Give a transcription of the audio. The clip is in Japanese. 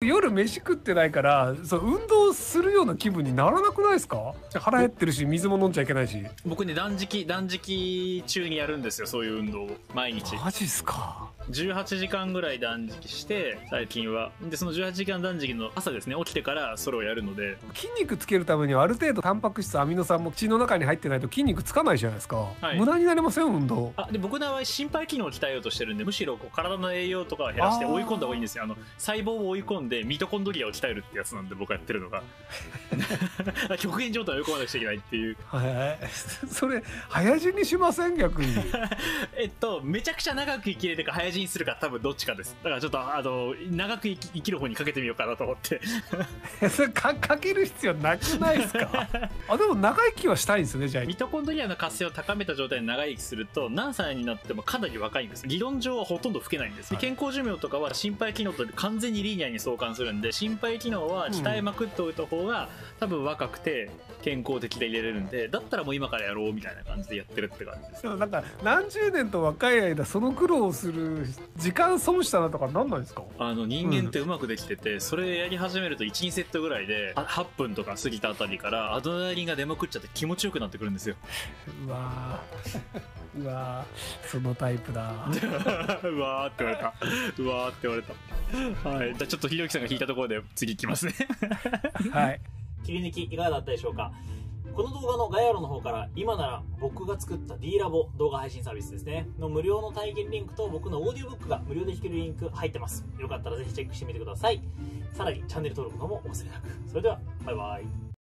夜飯食ってないから、運動するような気分にならなくないですか？腹減ってるし、水も飲んじゃいけないし。 僕ね、断食中にやるんですよ、そういう運動を。毎日。 マジっすか。 18時間ぐらい断食して、最近は。で、その18時間断食の朝ですね、起きてからそれをやるので。 筋肉つけるためにはある程度タンパク質、アミノ酸も血の中に入ってないと筋肉つかないじゃないですか。 はい、 無駄になりません？運動。 で、僕の場合、心肺機能を鍛えようとしてるんで、むしろ体の栄養とかを減らして追い込んだ方がいいんですよ。細胞を追い込んで、ミトコンドリアを鍛えるってやつなんで、僕がやってるのが。極限状態を追い込まなくちゃいけないっていう。 はい。それ、早死にしません？逆に。 めちゃくちゃ長く生きれるか早死にするか多分どっちかです。だからちょっと長く生きる方にかけてみようかなと思って。 それかける必要なくないですか？でも長生きはしたいんですね、じゃあ。 ミトコンドリアの活性を高めた状態で長生きすると何歳になってもかなり若いんです。理論上はほとんど老けないんです。健康寿命とかは心肺機能と完全にリニアに相関するんで、心肺機能は鍛えまくっておいた方が多分若くて健康的でいれるんで、だったらもう今からやろうみたいな感じでやってるって感じです。 でもなんか何十年と若い間その苦労をする時間損したなとかなんないですか？ 人間ってうまくできてて、それやり始めると 1,2 セットぐらいで8分とか過ぎたあたりからアドレナリンが出まくっちゃって気持ちよくなってくるんですよ。 うわーうわー、そのタイプだ。 うわーって言われた。うわーって言われた。はい。じゃあちょっとひろゆきさんが引いたところで次行きますね。 はい。 切り抜きいかがだったでしょうか？この動画の概要欄の方から今なら僕が作った D ラボ動画配信サービスですねの無料の体験リンクと僕のオーディオブックが無料で弾けるリンク入ってます。よかったらぜひチェックしてみてください。さらにチャンネル登録の方もお忘れなく。それではバイバイ。